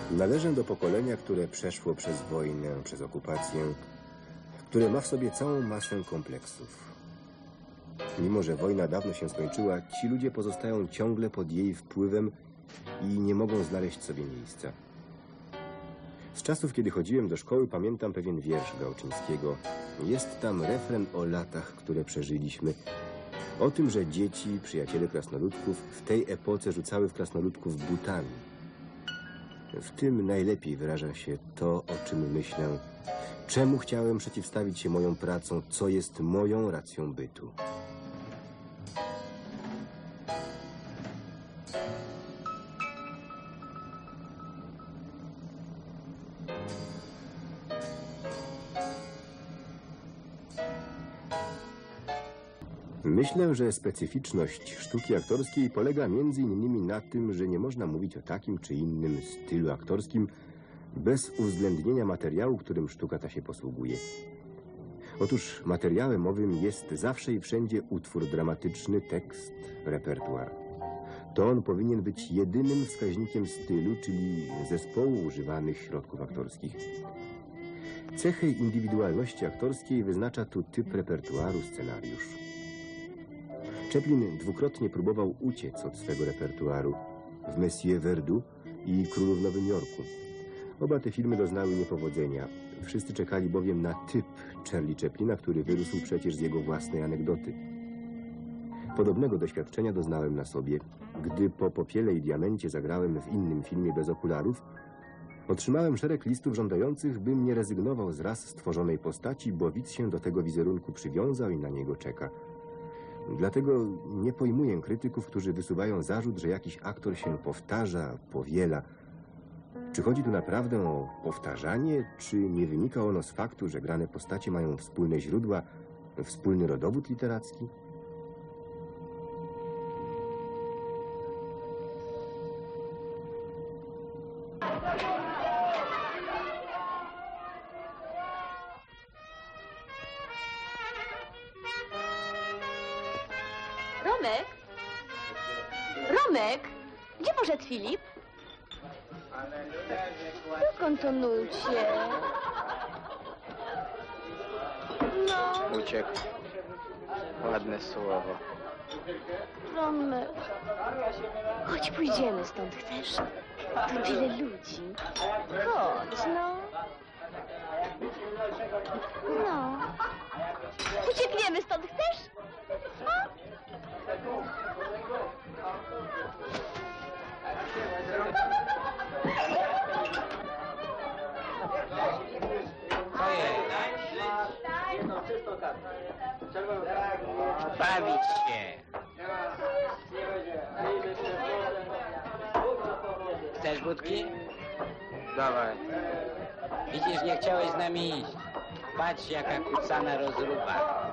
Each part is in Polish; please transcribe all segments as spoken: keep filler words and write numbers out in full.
Należę do pokolenia, które przeszło przez wojnę, przez okupację, które ma w sobie całą masę kompleksów. Mimo że wojna dawno się skończyła, ci ludzie pozostają ciągle pod jej wpływem i nie mogą znaleźć sobie miejsca. Z czasów, kiedy chodziłem do szkoły, pamiętam pewien wiersz Gałczyńskiego. Jest tam refren o latach, które przeżyliśmy. O tym, że dzieci, przyjaciele krasnoludków, w tej epoce rzucały w krasnoludków butami. W tym najlepiej wyraża się to, o czym myślę. Czemu chciałem przeciwstawić się moją pracą, co jest moją racją bytu. Myślę, że specyficzność sztuki aktorskiej polega między innymi na tym, że nie można mówić o takim czy innym stylu aktorskim bez uwzględnienia materiału, którym sztuka ta się posługuje. Otóż materiałem owym jest zawsze i wszędzie utwór dramatyczny, tekst, repertuar. To on powinien być jedynym wskaźnikiem stylu, czyli zespołu używanych środków aktorskich. Cechy indywidualności aktorskiej wyznacza tu typ repertuaru, scenariusz. Chaplin dwukrotnie próbował uciec od swego repertuaru w Monsieur Verdoux i Królu w Nowym Jorku. Oba te filmy doznały niepowodzenia. Wszyscy czekali bowiem na typ Charlie Chaplina, który wyrósł przecież z jego własnej anegdoty. Podobnego doświadczenia doznałem na sobie, gdy po Popiele i Diamencie zagrałem w innym filmie bez okularów. Otrzymałem szereg listów żądających, bym nie rezygnował z raz stworzonej postaci, bo widz się do tego wizerunku przywiązał i na niego czeka. Dlatego nie pojmuję krytyków, którzy wysuwają zarzut, że jakiś aktor się powtarza, powiela. Czy chodzi tu naprawdę o powtarzanie, czy nie wynika ono z faktu, że grane postacie mają wspólne źródła, wspólny rodowód literacki? Romek? Romek? Gdzie poszedł Filip? Dokąd on uciekł? No. Uciekł. Ładne słowo. Romek. Chodź, pójdziemy stąd, chcesz? Tu tyle ludzi. Chodź, no. No. Uciekniemy stąd, chcesz? A? Bawić się. Chcesz wódki? Dawaj. Widzisz, nie chciałeś z nami iść. Patrz, jaka kucana rozruba.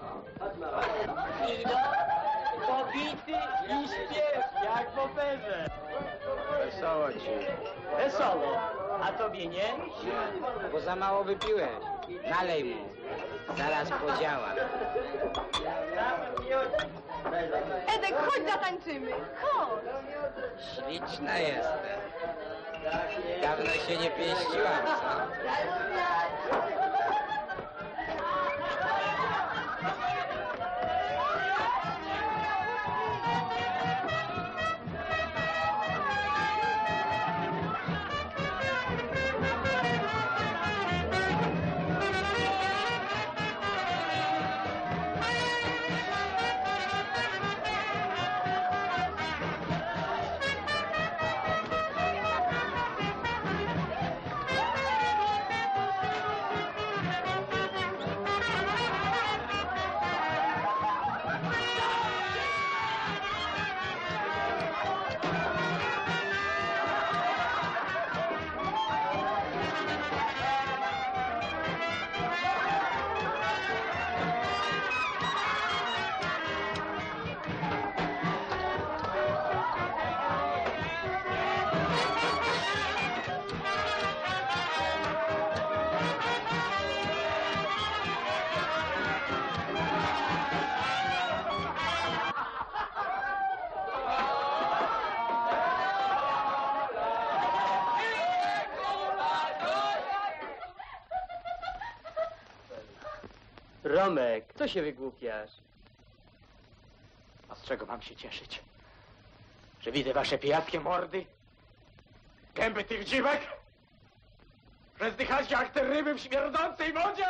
Pobity i śpiew, jak w operze. Wesoło ci. Wesoło. A tobie nie? Bo za mało wypiłeś. Nalej mu. Zaraz podziała. Edek, chodź zatańczymy. Chodź. Śliczna jestem. Dawno się nie pieściłam, co? Romek, co się wygłupiasz? A z czego mam się cieszyć? Że widzę wasze pijackie mordy? Gęby tych dziwek? Że zdychacie jak te ryby w śmierdzącej wodzie?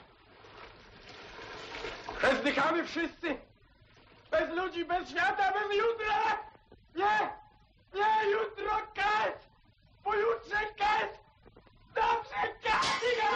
Że zdychamy wszyscy? Bez ludzi, bez świata, bez jutra! Nie! Nie, jutro kes! Pojutrze kes! Dobrze kes!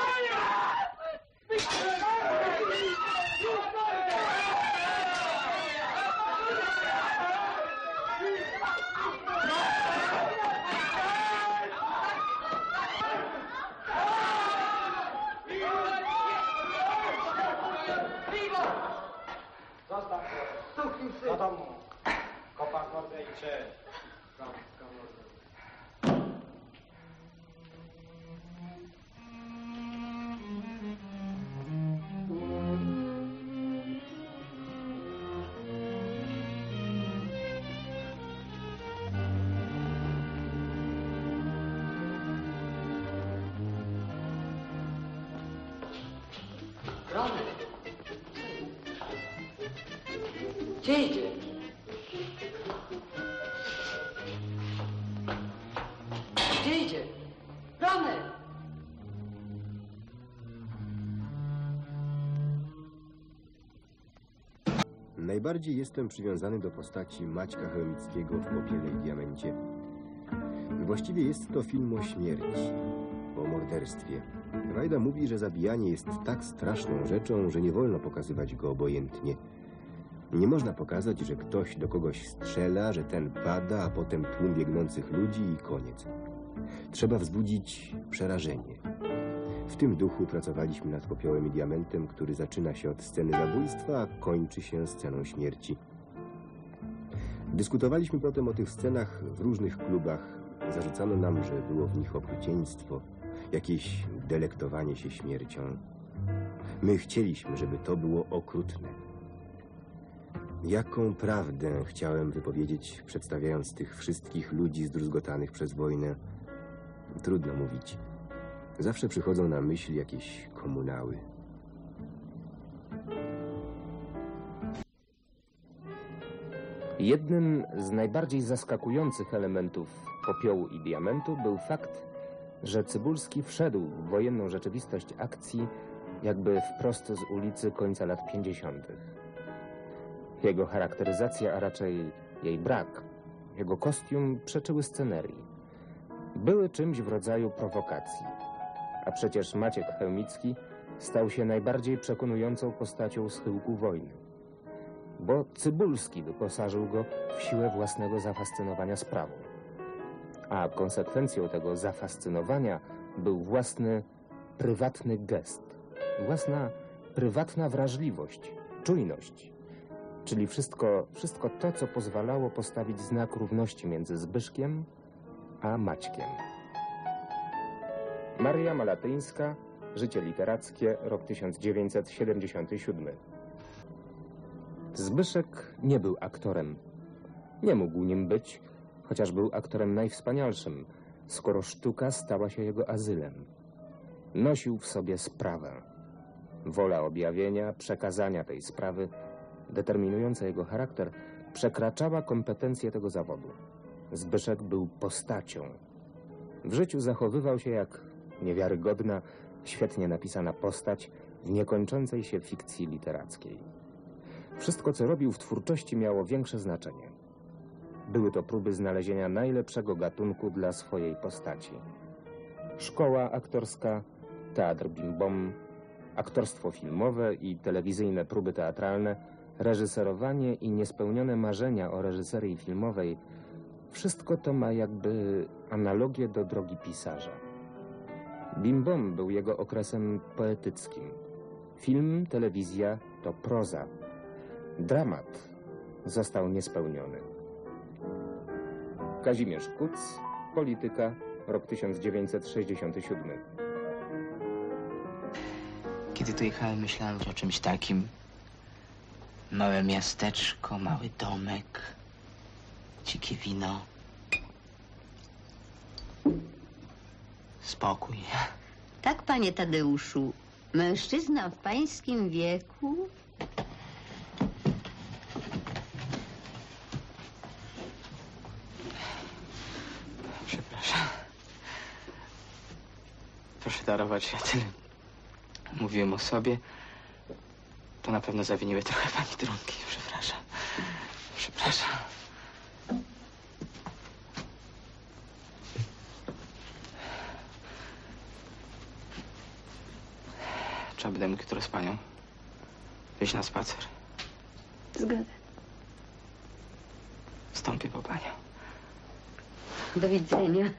Do domu. Kopa mordę i cześć. Gdzie idzie? Gdzie idzie? Romek! Najbardziej jestem przywiązany do postaci Maćka Chełmickiego w Popiele i Diamencie. Właściwie jest to film o śmierci, o morderstwie. Wajda mówi, że zabijanie jest tak straszną rzeczą, że nie wolno pokazywać go obojętnie. Nie można pokazać, że ktoś do kogoś strzela, że ten pada, a potem tłum biegnących ludzi i koniec. Trzeba wzbudzić przerażenie. W tym duchu pracowaliśmy nad Popiołem i Diamentem, który zaczyna się od sceny zabójstwa, a kończy się sceną śmierci. Dyskutowaliśmy potem o tych scenach w różnych klubach. Zarzucano nam, że było w nich okrucieństwo, jakieś delektowanie się śmiercią. My chcieliśmy, żeby to było okrutne. Jaką prawdę chciałem wypowiedzieć, przedstawiając tych wszystkich ludzi zdruzgotanych przez wojnę? Trudno mówić. Zawsze przychodzą na myśl jakieś komunały. Jednym z najbardziej zaskakujących elementów Popiołu i Diamentu był fakt, że Cybulski wszedł w wojenną rzeczywistość akcji jakby wprost z ulicy końca lat pięćdziesiątych. Jego charakteryzacja, a raczej jej brak, jego kostium przeczyły scenerii. Były czymś w rodzaju prowokacji. A przecież Maciek Chełmicki stał się najbardziej przekonującą postacią schyłku wojny. Bo Cybulski wyposażył go w siłę własnego zafascynowania sprawą. A konsekwencją tego zafascynowania był własny, prywatny gest. Własna, prywatna wrażliwość, czujność. Czyli wszystko, wszystko to, co pozwalało postawić znak równości między Zbyszkiem a Maćkiem. Maria Malatyńska, Życie literackie, rok tysiąc dziewięćset siedemdziesiąty siódmy. Zbyszek nie był aktorem. Nie mógł nim być, chociaż był aktorem najwspanialszym, skoro sztuka stała się jego azylem. Nosił w sobie sprawę. Wola objawienia, przekazania tej sprawy, determinująca jego charakter, przekraczała kompetencje tego zawodu. Zbyszek był postacią. W życiu zachowywał się jak niewiarygodna, świetnie napisana postać w niekończącej się fikcji literackiej. Wszystko, co robił w twórczości, miało większe znaczenie. Były to próby znalezienia najlepszego gatunku dla swojej postaci. Szkoła aktorska, teatr bim-bom, aktorstwo filmowe i telewizyjne próby teatralne, reżyserowanie i niespełnione marzenia o reżyserii filmowej – wszystko to ma jakby analogię do drogi pisarza. Bim-bom był jego okresem poetyckim. Film, telewizja to proza. Dramat został niespełniony. Kazimierz Kuc, Polityka, rok tysiąc dziewięćset sześćdziesiąty siódmy. Kiedy tu jechałem, myślałem o czymś takim. Małe miasteczko, mały domek, dzikie wino. Spokój. Tak, panie Tadeuszu. Mężczyzna w pańskim wieku? Przepraszam. Proszę darować, że ja tyle mówiłem o sobie. To na pewno zawiniły trochę pani trunki. Przepraszam. Przepraszam. Czy będę mógł jutro z panią wyjść na spacer? Zgoda. Wstąpię po panią. Do widzenia.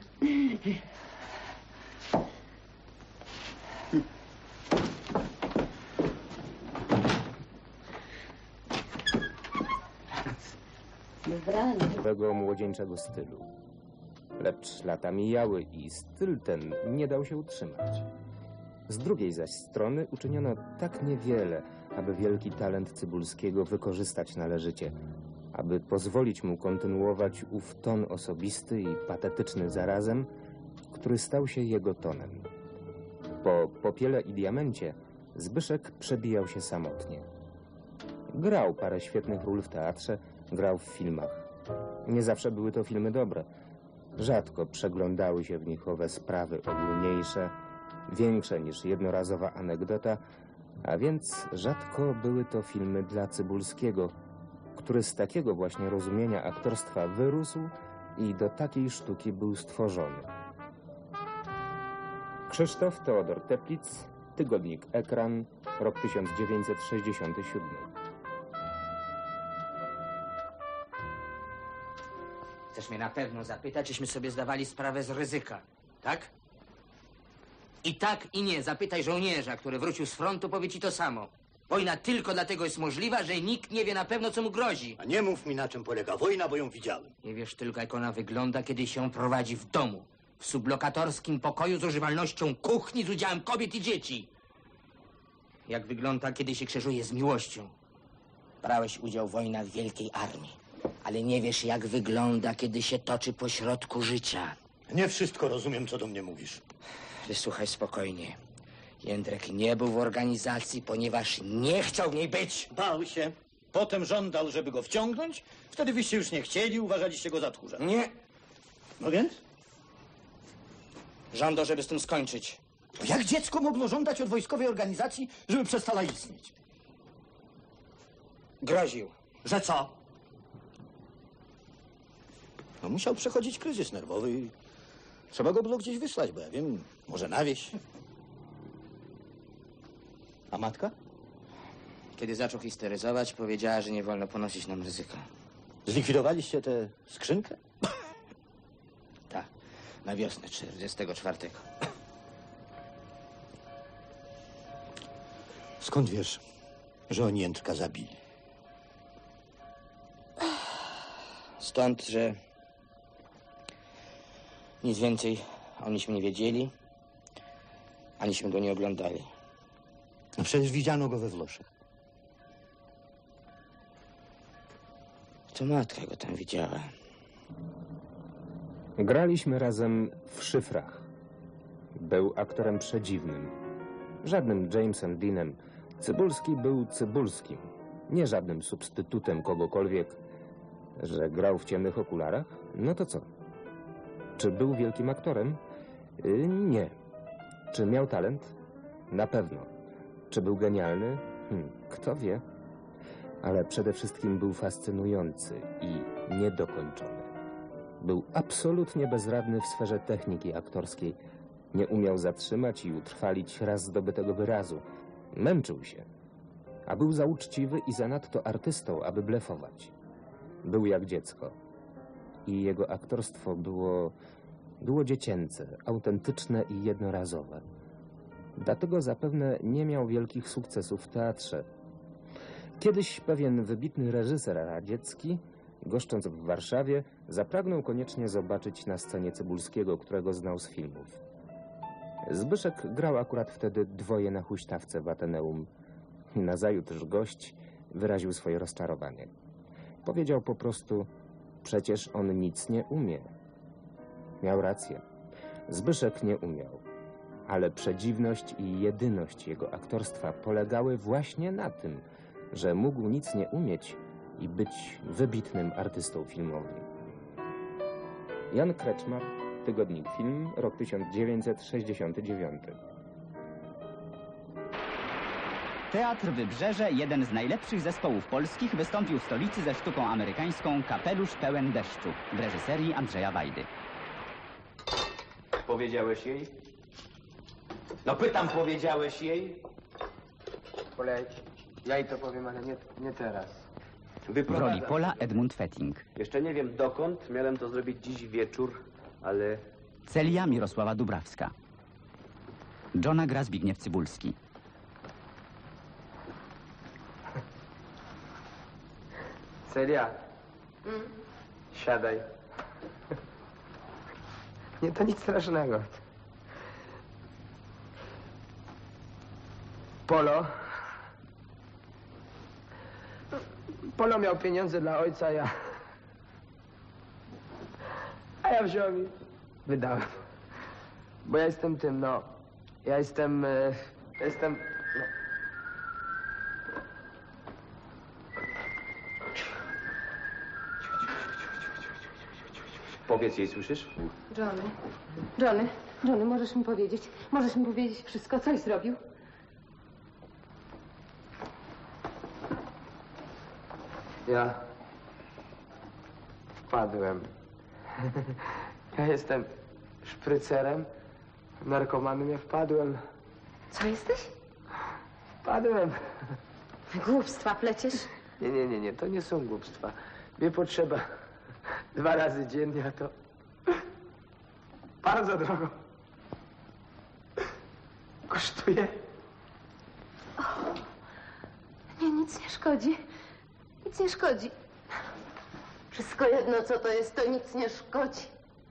Dobranoc. Nowego młodzieńczego stylu. Lecz lata mijały i styl ten nie dał się utrzymać. Z drugiej zaś strony uczyniono tak niewiele, aby wielki talent Cybulskiego wykorzystać należycie, aby pozwolić mu kontynuować ów ton osobisty i patetyczny zarazem, który stał się jego tonem. Po Popiele i Diamencie Zbyszek przebijał się samotnie. Grał parę świetnych ról w teatrze, grał w filmach. Nie zawsze były to filmy dobre. Rzadko przeglądały się w nich owe sprawy ogólniejsze, większe niż jednorazowa anegdota, a więc rzadko były to filmy dla Cybulskiego, który z takiego właśnie rozumienia aktorstwa wyrósł i do takiej sztuki był stworzony. Krzysztof Teodor Teplitz, Tygodnik Ekran, rok tysiąc dziewięćset sześćdziesiąty siódmy. Chcesz mnie na pewno zapytać, czyśmy sobie zdawali sprawę z ryzyka, tak? I tak, i nie. Zapytaj żołnierza, który wrócił z frontu, powie ci to samo. Wojna tylko dlatego jest możliwa, że nikt nie wie na pewno, co mu grozi. A nie mów mi, na czym polega wojna, bo ją widziałem. Nie wiesz tylko, jak ona wygląda, kiedy się prowadzi w domu. W sublokatorskim pokoju z używalnością kuchni, z udziałem kobiet i dzieci. Jak wygląda, kiedy się krzyżuje z miłością. Brałeś udział w wojnach Wielkiej Armii, ale nie wiesz, jak wygląda, kiedy się toczy po środku życia. Nie wszystko rozumiem, co do mnie mówisz. Wysłuchaj spokojnie. Jędrek nie był w organizacji, ponieważ nie chciał w niej być. Bał się. Potem żądał, żeby go wciągnąć. Wtedy wyście już nie chcieli, uważaliście go za tchórza. Nie. No więc? Żądał, żeby z tym skończyć. Jak dziecko mogło żądać od wojskowej organizacji, żeby przestała istnieć? Groził. Że co? No musiał przechodzić kryzys nerwowy i trzeba go było gdzieś wysłać, bo ja wiem, może na wieś. A matka? Kiedy zaczął histeryzować, powiedziała, że nie wolno ponosić nam ryzyka. Zlikwidowaliście tę skrzynkę? Tak, na wiosnę czterdziestego czwartego. Skąd wiesz, że oni Jędrka zabili? Stąd, że nic więcej oniśmy nie wiedzieli, aniśmy go nie oglądali. No przecież widziano go we Włoszech. To matka go tam widziała. Graliśmy razem w Szyfrach. Był aktorem przedziwnym. Żadnym Jamesem Deanem. Cybulski był Cybulskim. Nie żadnym substytutem kogokolwiek. Że grał w ciemnych okularach? No to co? Czy był wielkim aktorem? Yy, nie. Czy miał talent? Na pewno. Czy był genialny? Hm, kto wie. Ale przede wszystkim był fascynujący i niedokończony. Był absolutnie bezradny w sferze techniki aktorskiej. Nie umiał zatrzymać i utrwalić raz zdobytego wyrazu. Męczył się. A był za uczciwy i zanadto artystą, aby blefować. Był jak dziecko. I jego aktorstwo było... było dziecięce, autentyczne i jednorazowe. Dlatego zapewne nie miał wielkich sukcesów w teatrze. Kiedyś pewien wybitny reżyser radziecki, goszcząc w Warszawie, zapragnął koniecznie zobaczyć na scenie Cybulskiego, którego znał z filmów. Zbyszek grał akurat wtedy dwoje na huśtawce w Ateneum. Nazajutrz gość wyraził swoje rozczarowanie. Powiedział po prostu, przecież on nic nie umie. Miał rację. Zbyszek nie umiał. Ale przedziwność i jedyność jego aktorstwa polegały właśnie na tym, że mógł nic nie umieć i być wybitnym artystą filmowym. Jan Kretschmar, Tygodnik Film, rok tysiąc dziewięćset sześćdziesiąty dziewiąty. Teatr Wybrzeże, jeden z najlepszych zespołów polskich, wystąpił w stolicy ze sztuką amerykańską Kapelusz pełen deszczu w reżyserii Andrzeja Wajdy. Powiedziałeś jej? No pytam, powiedziałeś jej? Poleć. Ja jej to powiem, ale nie, nie teraz. W roli Pola Edmund Fetting. Jeszcze nie wiem dokąd. Miałem to zrobić dziś wieczór, ale... Celia Mirosława Dubrawska. Johna gra Zbigniew Cybulski. Celia. Mm. Siadaj. Nie, to nic strasznego. Polo. Polo miał pieniądze dla ojca, ja... A ja wziąłem i wydałem. Bo ja jestem tym, no... Ja jestem... E, jestem... No. Powiedz jej, słyszysz? Johnny, Johnny, Johnny, możesz mi powiedzieć, możesz mi powiedzieć wszystko, coś zrobił? Ja... Wpadłem. Ja jestem szprycerem, narkomanem, ja wpadłem. Co jesteś? Wpadłem. Głupstwa pleciesz? Nie, nie, nie, nie, to nie są głupstwa. Mnie potrzeba dwa razy dziennie, a to bardzo drogo kosztuje. O, nie, nic nie szkodzi. Nic nie szkodzi. Wszystko jedno, co to jest, to nic nie szkodzi.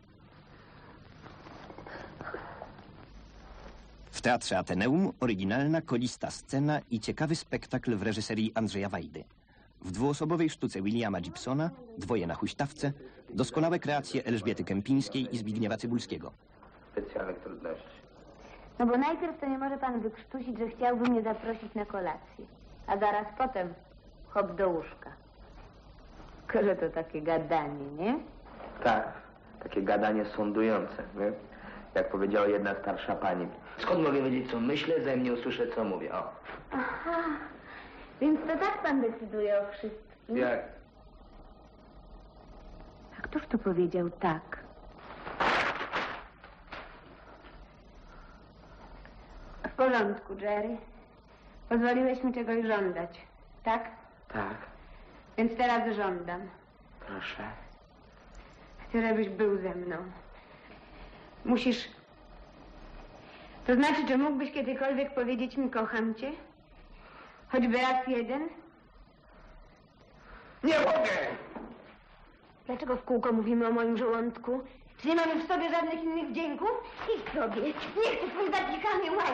W Teatrze Ateneum oryginalna, kolista scena i ciekawy spektakl w reżyserii Andrzeja Wajdy. W dwuosobowej sztuce Williama Gibsona, dwoje na huśtawce, doskonałe kreacje Elżbiety Kępińskiej i Zbigniewa Cybulskiego. Specjalnych trudności. No bo najpierw to nie może pan wykrztusić, że chciałby mnie zaprosić na kolację. A zaraz potem hop do łóżka. Że to takie gadanie, nie? Tak, takie gadanie sądujące, nie? Jak powiedziała jedna starsza pani. Skąd mogę wiedzieć, co myślę, zanim nie usłyszę, co mówię? O. Aha, więc to tak pan decyduje o wszystkim. Jak? A któż to powiedział tak? W porządku, Jerry. Pozwoliłeś mi czegoś żądać, tak? Tak. Więc teraz żądam. Proszę. Chcę, żebyś był ze mną. Musisz... To znaczy, czy mógłbyś kiedykolwiek powiedzieć mi kocham cię? Choćby raz jeden? Nie mogę! Dlaczego w kółko mówimy o moim żołądku? Czy nie mamy w sobie żadnych innych wdzięków? Idź sobie. Nie chcę twój zapikany łeb.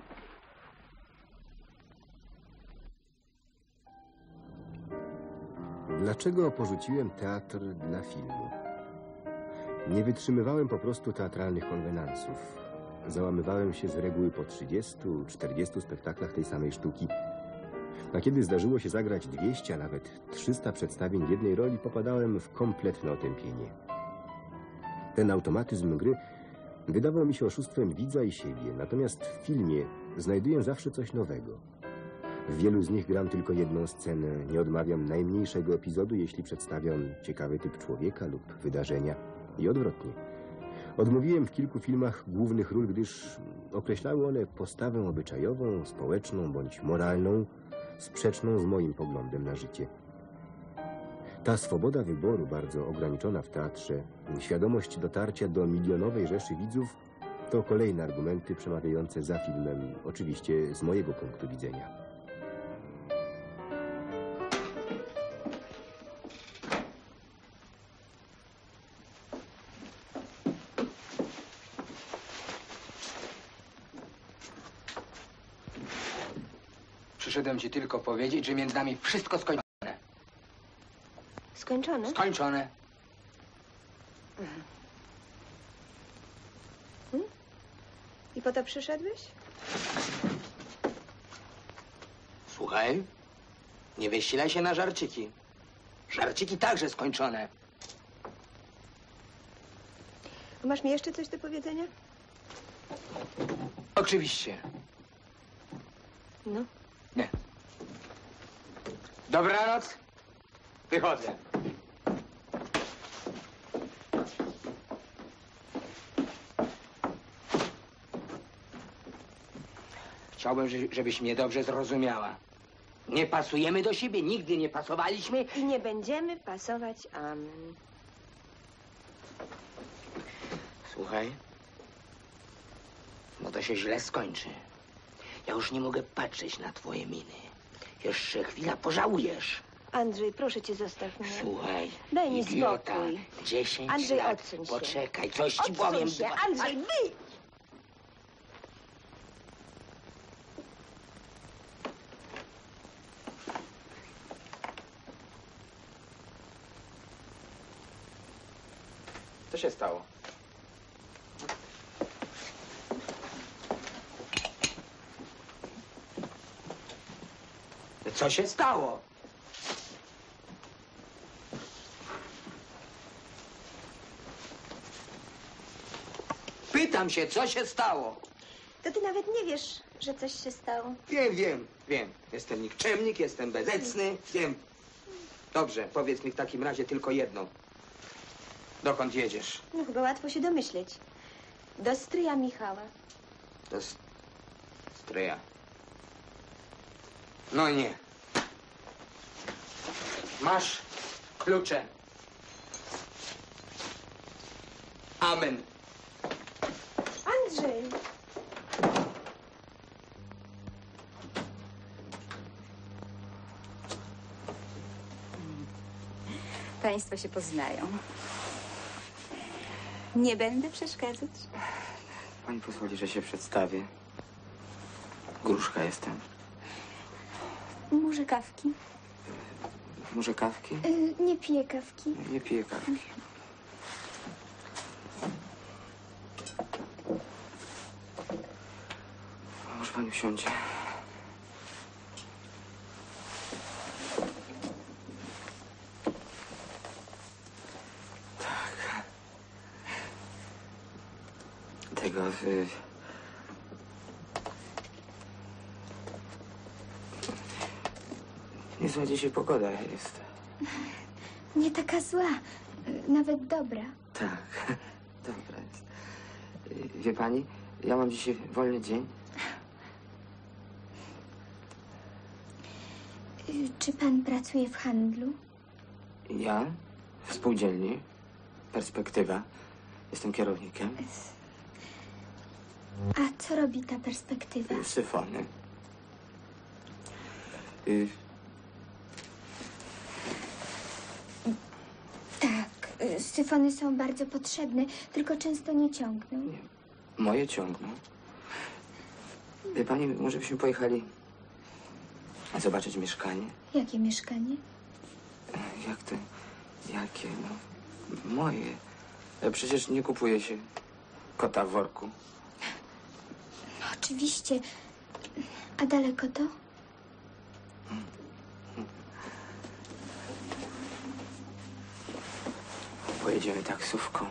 Dlaczego porzuciłem teatr dla filmu? Nie wytrzymywałem po prostu teatralnych konwenansów. Załamywałem się z reguły po trzydziestu, czterdziestu spektaklach tej samej sztuki. A kiedy zdarzyło się zagrać dwieście, a nawet trzysta przedstawień w jednej roli, popadałem w kompletne otępienie. Ten automatyzm gry wydawał mi się oszustwem widza i siebie, natomiast w filmie znajduję zawsze coś nowego. W wielu z nich gram tylko jedną scenę, nie odmawiam najmniejszego epizodu, jeśli przedstawiam ciekawy typ człowieka lub wydarzenia i odwrotnie. Odmówiłem w kilku filmach głównych ról, gdyż określały one postawę obyczajową, społeczną bądź moralną, sprzeczną z moim poglądem na życie. Ta swoboda wyboru, bardzo ograniczona w teatrze, świadomość dotarcia do milionowej rzeszy widzów, to kolejne argumenty przemawiające za filmem, oczywiście z mojego punktu widzenia. Przyszedłem ci tylko powiedzieć, że między nami wszystko skończone. Skończone? Skończone. Hmm? I po to przyszedłeś? Słuchaj, nie wysilaj się na żarciki. Żarciki także skończone. Masz mi jeszcze coś do powiedzenia? Oczywiście. No. Nie. Dobranoc. Wychodzę. Chciałbym, że- żebyś mnie dobrze zrozumiała. Nie pasujemy do siebie, nigdy nie pasowaliśmy. I nie będziemy pasować, amen. Słuchaj, no to się źle skończy. Ja już nie mogę patrzeć na twoje miny. Jeszcze chwila, pożałujesz. Andrzej, proszę cię, zostaw mnie. Słuchaj, Daj mi idiota, spokój. dziesięć Andrzej, lat. odsuń się. Poczekaj, coś ci Odsuń powiem. się, Andrzej, wyjdź! Co się stało? Co się stało? Pytam się, co się stało? To ty nawet nie wiesz, że coś się stało. Wiem, wiem, wiem. Jestem nikczemnik, jestem bezecny, wiem. Dobrze, powiedz mi w takim razie tylko jedno. Dokąd jedziesz? No chyba łatwo się domyśleć. Do stryja Michała. Do s- stryja. No nie. Masz klucze. Amen. Andrzej! Państwo się poznają. Nie będę przeszkadzać. Pani pozwoli, że się przedstawię. Gruszka jestem. Może kawki? Może kawki? Y, nie piję kawki. Nie piję kawki. Może pani usiądzie. Tak. Tego... Y... Niezła dzisiaj pogoda jest. Nie taka zła. y, Nawet dobra. Tak, dobra jest. Y, Wie pani, ja mam dzisiaj wolny dzień. Y, Czy pan pracuje w handlu? Ja w spółdzielni, perspektywa, jestem kierownikiem. A co robi ta perspektywa? Syfony. Y, Tak, y, syfony są bardzo potrzebne, tylko często nie ciągną. moje ciągną. Wie pani, może byśmy pojechali zobaczyć mieszkanie? Jakie mieszkanie? Jak to? Jakie? No, moje. E, Przecież nie kupuje się kota w worku. No, oczywiście. A daleko to? Pojedziemy taksówką.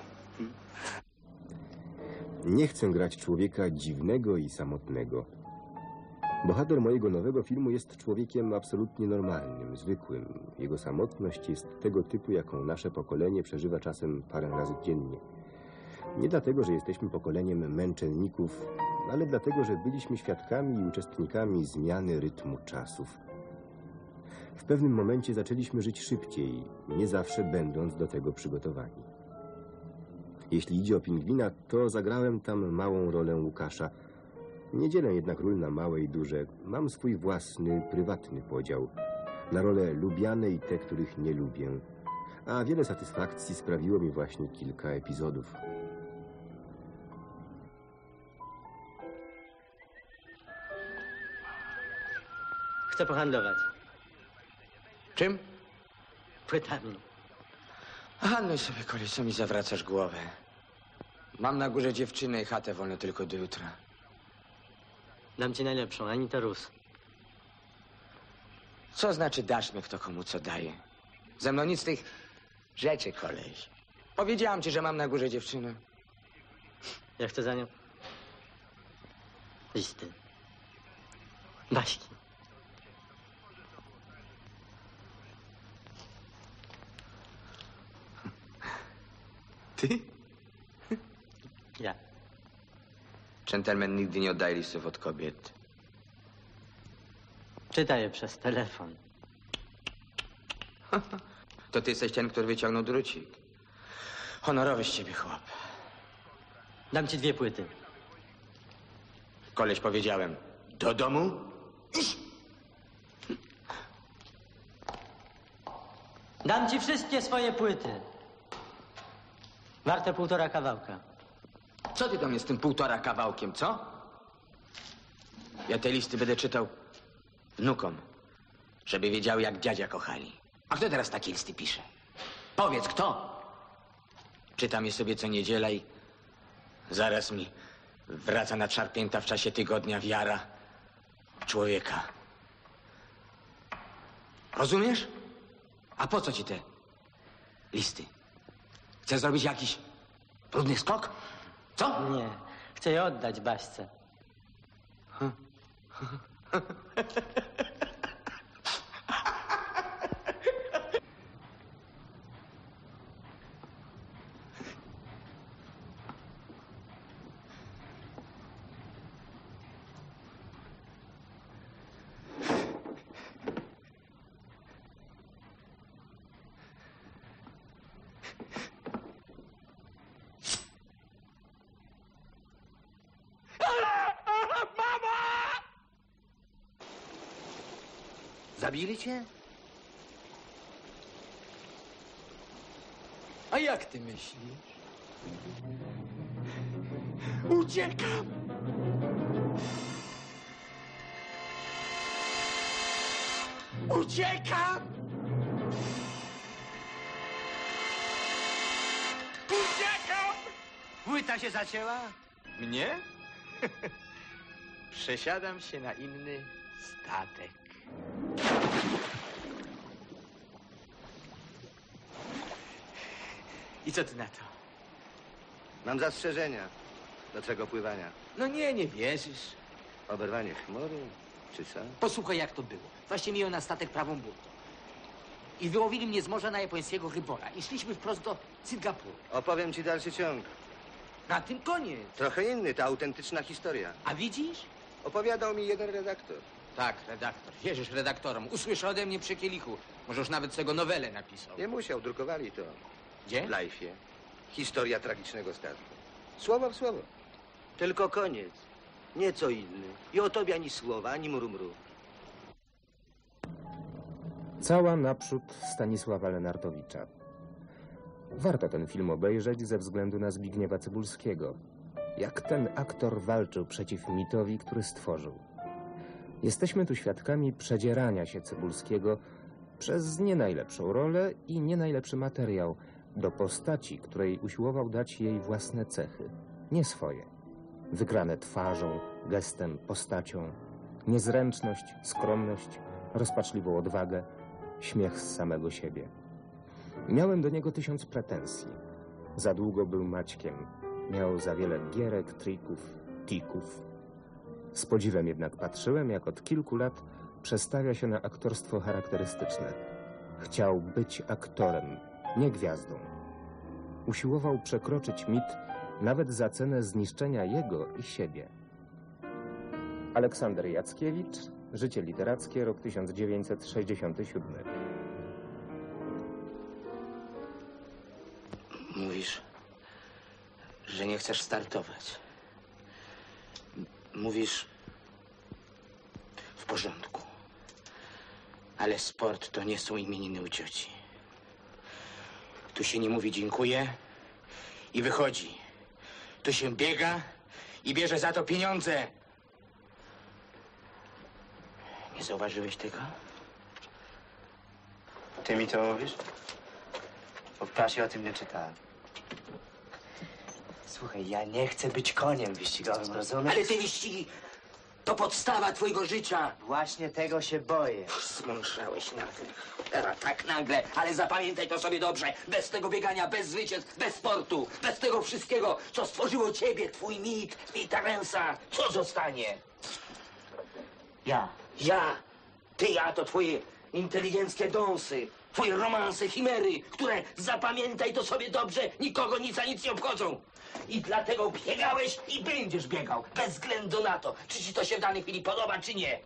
Nie chcę grać człowieka dziwnego i samotnego. Bohater mojego nowego filmu jest człowiekiem absolutnie normalnym, zwykłym. Jego samotność jest tego typu, jaką nasze pokolenie przeżywa czasem parę razy dziennie. Nie dlatego, że jesteśmy pokoleniem męczenników, ale dlatego, że byliśmy świadkami i uczestnikami zmiany rytmu czasów. W pewnym momencie zaczęliśmy żyć szybciej, nie zawsze będąc do tego przygotowani. Jeśli idzie o Pingwina, to zagrałem tam małą rolę Łukasza. Nie dzielę jednak ról na małe i duże. Mam swój własny, prywatny podział. Na role lubiane i te, których nie lubię. A wiele satysfakcji sprawiło mi właśnie kilka epizodów. Chcę pohandlować. Czym? Płytami. Handluj sobie, kolej, co mi zawracasz głowę. Mam na górze dziewczynę i chatę wolno tylko do jutra. Dam ci najlepszą, Anita Rus. Co znaczy dasz mi, kto komu co daje? Ze mną nic z tych rzeczy, koleś. Powiedziałam ci, że mam na górze dziewczynę. Ja chcę za nią listy. Baśki. Ty? Ja. Dżentelmen nigdy nie oddaje listów od kobiet. Czytaj je przez telefon. To ty jesteś ten, który wyciągnął drucik. Honorowy z ciebie chłop. Dam ci dwie płyty. Koleś, powiedziałem. Do domu? Dam ci wszystkie swoje płyty. Warte półtora kawałka. Co ty do mnie z tym półtora kawałkiem, co? Ja te listy będę czytał wnukom, żeby wiedziały, jak dziadzia kochali. A kto teraz takie listy pisze? Powiedz, kto? Czytam je sobie co niedziela i zaraz mi wraca nadszarpnięta w czasie tygodnia wiara człowieka. Rozumiesz? A po co ci te listy? Chcesz zrobić jakiś brudny skok? Co? Nie. Chcę je oddać Baśce. Zabili cię? A jak ty myślisz? Uciekam! Uciekam! Uciekam! Płyta się zacięła? Mnie? Przesiadam się na inny statek. I co ty na to? Mam zastrzeżenia do twego pływania. No nie, nie wierzysz. Oberwanie chmury, czy co? Posłuchaj, jak to było. Właśnie miałem na statek prawą burtą. I wyłowili mnie z morza na japońskiego rybora. I szliśmy wprost do Singapuru. Opowiem ci dalszy ciąg. Na tym koniec. Trochę inny, to autentyczna historia. A widzisz? Opowiadał mi jeden redaktor. Tak, redaktor. Wierzysz redaktorom. Usłyszę ode mnie przy kielichu. Może już nawet tego nowelę napisał. Nie musiał, drukowali to. Gdzie? W Life'ie. Historia tragicznego statku. Słowo w słowo. Tylko koniec. Nieco inny. I o tobie ani słowa, ani mrumru. Cała naprzód Stanisława Lenartowicza. Warto ten film obejrzeć ze względu na Zbigniewa Cybulskiego. Jak ten aktor walczył przeciw mitowi, który stworzył. Jesteśmy tu świadkami przedzierania się Cybulskiego przez nie najlepszą rolę i nie najlepszy materiał do postaci, której usiłował dać jej własne cechy, nie swoje. Wygrane twarzą, gestem, postacią, niezręczność, skromność, rozpaczliwą odwagę, śmiech z samego siebie. Miałem do niego tysiąc pretensji. Za długo był Maćkiem. Miał za wiele gierek, trików, tików. Z podziwem jednak patrzyłem, jak od kilku lat przestawia się na aktorstwo charakterystyczne. Chciał być aktorem, nie gwiazdą. Usiłował przekroczyć mit nawet za cenę zniszczenia jego i siebie. Aleksander Jackiewicz, Życie literackie, rok tysiąc dziewięćset sześćdziesiąty siódmy. Mówisz, że nie chcesz startować. M- Mówisz w porządku. Ale sport to nie są imieniny u cioci. Tu się nie mówi dziękuję i wychodzi. Tu się biega i bierze za to pieniądze. Nie zauważyłeś tego? Ty mi to mówisz? Bo w prasie o tym nie czytałem. Słuchaj, ja nie chcę być koniem wyścigowym, rozumiesz? Ale te wyścigi To podstawa twojego życia. Właśnie tego się boję. Zmądrzałeś nagle. Teraz tak nagle, ale zapamiętaj to sobie dobrze. Bez tego biegania, bez zwycięstw, bez sportu, bez tego wszystkiego, co stworzyło ciebie, twój mit, i Terensa, co zostanie? Ja. Ja. Ty, ja to twoje inteligenckie dąsy, twoje romanse, chimery, które, zapamiętaj to sobie dobrze, nikogo nic a nic nie obchodzą. I dlatego biegałeś i będziesz biegał, bez względu na to, czy ci to się w danej chwili podoba, czy nie.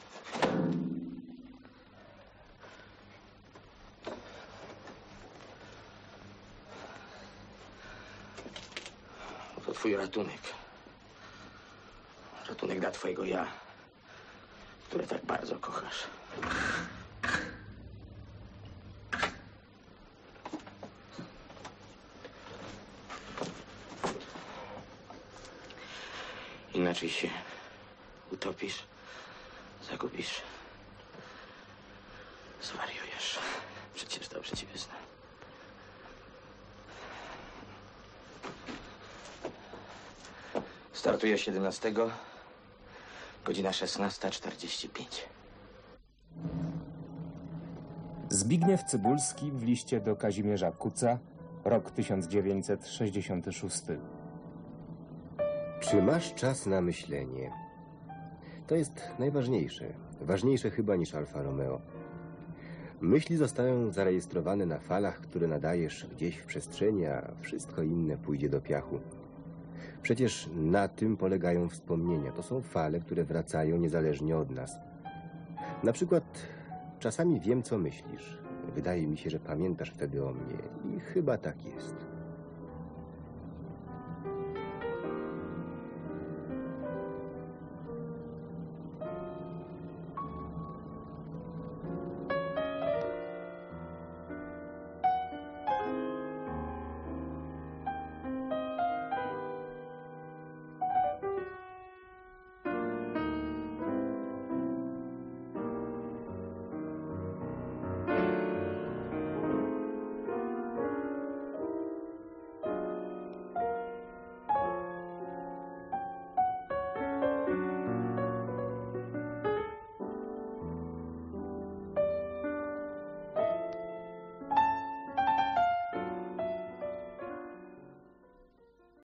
To twój ratunek. Ratunek dla twojego ja, które tak bardzo kochasz. Inaczej się utopisz, zagubisz, zwariujesz. Przecież dobrze ci wyznam. Startuję siedemnastego, godzina szesnasta czterdzieści pięć. Zbigniew Cybulski w liście do Kazimierza Kuca, rok tysiąc dziewięćset sześćdziesiąty szósty. Czy masz czas na myślenie? To jest najważniejsze. Ważniejsze chyba niż Alfa Romeo. Myśli zostają zarejestrowane na falach, które nadajesz gdzieś w przestrzeni, a wszystko inne pójdzie do piachu. Przecież na tym polegają wspomnienia. To są fale, które wracają niezależnie od nas. Na przykład czasami wiem, co myślisz. Wydaje mi się, że pamiętasz wtedy o mnie i chyba tak jest.